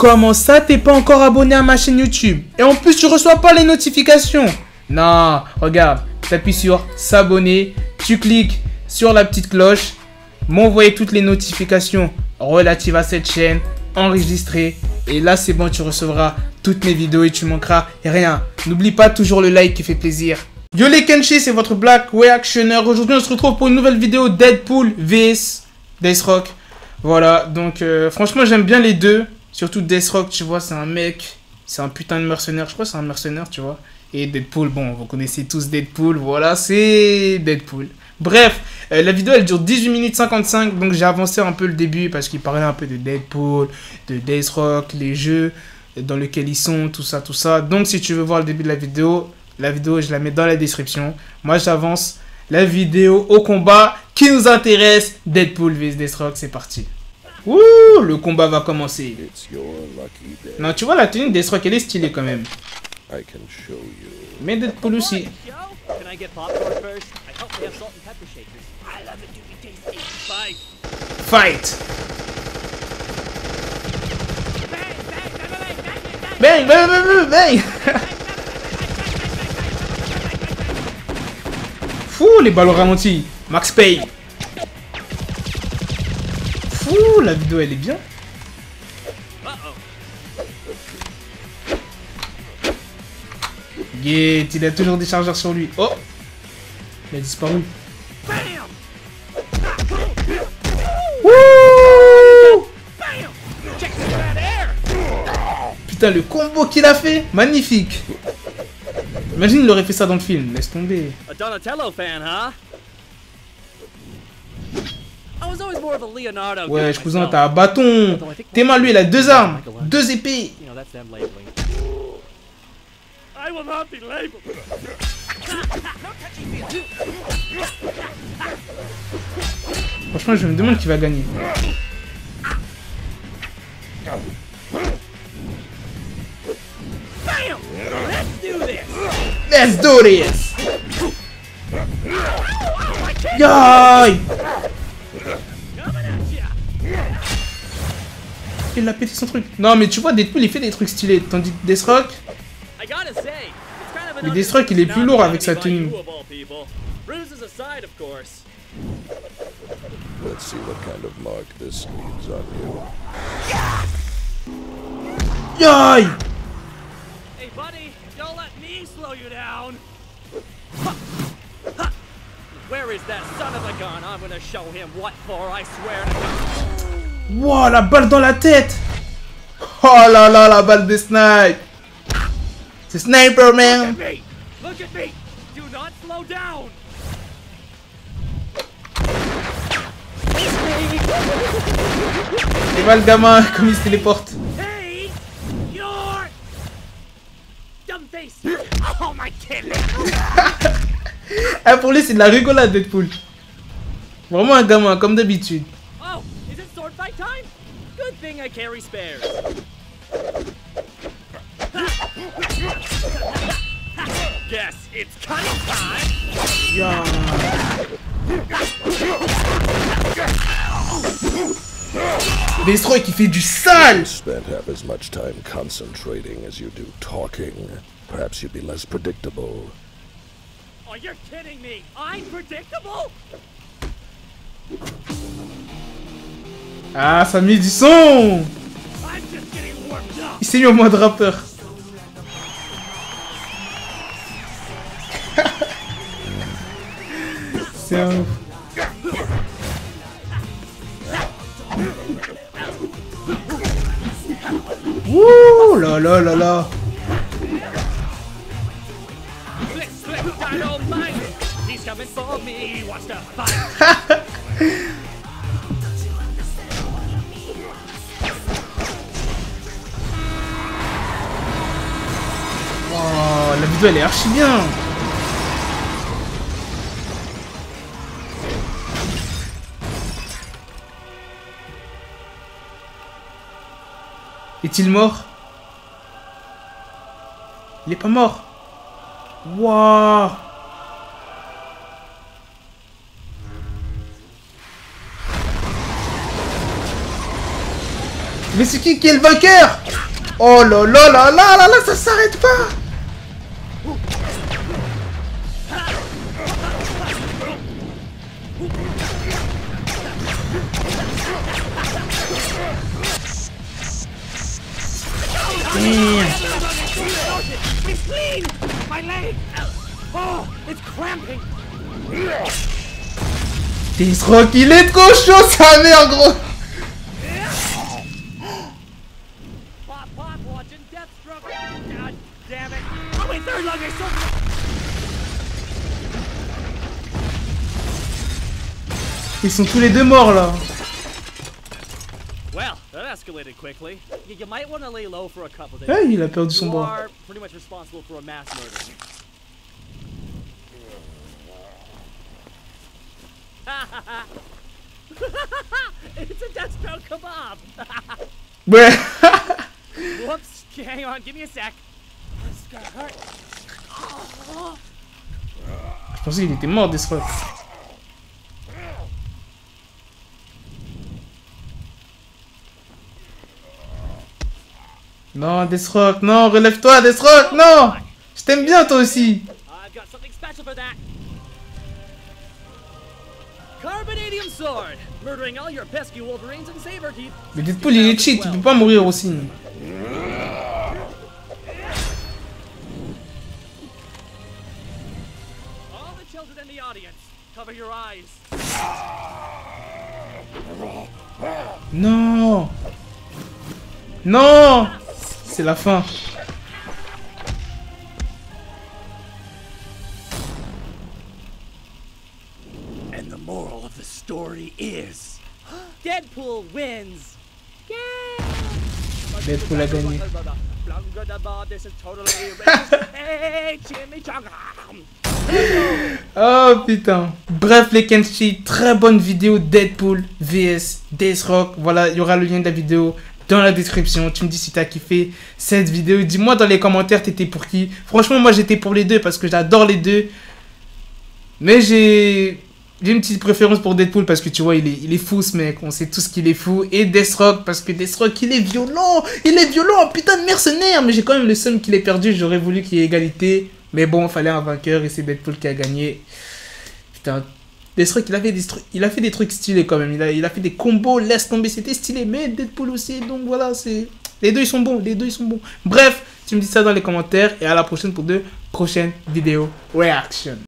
Comment ça, t'es pas encore abonné à ma chaîne YouTube? Et en plus, tu reçois pas les notifications? Non, regarde, t'appuies sur s'abonner, tu cliques sur la petite cloche, m'envoyer toutes les notifications relatives à cette chaîne, enregistrer. Et là, c'est bon, tu recevras toutes mes vidéos et tu manqueras rien. N'oublie pas toujours le like qui fait plaisir. Yo les Kenshi, c'est votre Black Reactioner. Aujourd'hui, on se retrouve pour une nouvelle vidéo Deadpool vs Deathstroke. Voilà, donc franchement, j'aime bien les deux. Surtout Deathstroke, tu vois, c'est un mec, c'est un putain de mercenaire. Je crois que c'est un mercenaire, tu vois. Et Deadpool, bon, vous connaissez tous Deadpool, voilà, c'est Deadpool. Bref, la vidéo, elle dure 18 minutes 55, donc j'ai avancé un peu le début parce qu'il parlait un peu de Deadpool, de Deathstroke, les jeux dans lesquels ils sont, tout ça, tout ça. Donc, si tu veux voir le début de la vidéo, je la mets dans la description. Moi, j'avance la vidéo au combat qui nous intéresse, Deadpool vs Deathstroke, c'est parti. Ouh, le combat va commencer. Non, tu vois, la tenue de Deathstroke, elle est stylée quand même. Mais Deadpool aussi. Fight. Bang, bang, bang, bang. Fou, les balles ralenties. Max Payne. Fou, la vidéo, elle est bien. Yeah, il a toujours des chargeurs sur lui. Oh, il a disparu. Wouh! Putain, le combo qu'il a fait, magnifique. Imagine, il aurait fait ça dans le film. Laisse tomber. Ouais, je cousin, t'as un bâton. Théma, lui, il a deux armes, deux épées. Franchement, je me demande qui va gagner. Let's do this. Yoï. Il a pété son truc. Non, mais tu vois, Deadpool, il fait des trucs stylés. Tandis que Deathstroke... Mais Deathstroke, il est plus lourd avec sa tenue. Yoï. Wow, la balle dans la tête. Oh là là, la balle de snipe. C'est Sniper, man. Et voilà le gamin, comme il se téléporte. Ah, pour lui, c'est de la rigolade, Deadpool. Vraiment un gamin, comme d'habitude. Yeah. Deathstroke qui fait du sale. Spent half as much time concentrating as you do talking. Perhaps you'd be less predictable. Oh, you're kidding me! I'm predictable? Ah, ça met du son. Il s'est mis en mode rappeur. C'est un ouf. Wouh là là là là. Oh, la vidéo elle est archi bien. Est-il mort? Il est pas mort. Waouh. Mais c'est qui est le vainqueur? Oh là là là là là là, ça s'arrête pas. It's clean! My leg! Oh, it's cramping! Deathstroke, il est trop chaud, sa mère, gros. Pop, watching Deathstroke! God damn it! Oh wait, third lung is so... Ils sont tous les deux morts là. Well, that escalated quickly. You might want to lay low for a couple days. Hey, il a perdu son You bras. are pretty much responsible for a mass murder. It's a Deathstroke kebab. Ouais. Whoops. Hang on, give me a sec. This is gonna hurt. Oh. Je pensais qu'il était mort, Deathstroke. Non, Deathstroke, non, relève-toi, Deathstroke, non. Je t'aime bien, toi aussi. I've got something special for that. Carbonadium sword, murdering all your pesky Wolverines and Saberteeth. Mais Deadpool, il est cheat, il peut pas mourir aussi. All the children in the audience, cover your eyes. Non. Non. C'est la fin. And the moral of the story is Deadpool wins. Yeah. Deadpool a gagné. This is totally racist. Hey, chimichanga. Oh putain. Bref les Kenshi, très bonne vidéo Deadpool vs Deathstroke. Voilà, il y aura le lien de la vidéo dans la description. Tu me dis si t'as kiffé cette vidéo. Dis-moi dans les commentaires t'étais pour qui. Franchement moi j'étais pour les deux parce que j'adore les deux. Mais j'ai une petite préférence pour Deadpool parce que tu vois il est fou ce mec. On sait tous qu'il est fou. Et Deathstroke parce que Deathstroke il est violent. Il est violent, putain de mercenaire. Mais j'ai quand même le seum qu'il ait perdu. J'aurais voulu qu'il y ait égalité. Mais bon, il fallait un vainqueur et c'est Deadpool qui a gagné. Putain, Deathstroke, il a fait des trucs stylés quand même. Il a fait des combos, laisse tomber, c'était stylé. Mais Deadpool aussi, donc voilà, c'est... Les deux, ils sont bons, les deux, ils sont bons. Bref, tu me dis ça dans les commentaires et à la prochaine pour de prochaines vidéos reaction.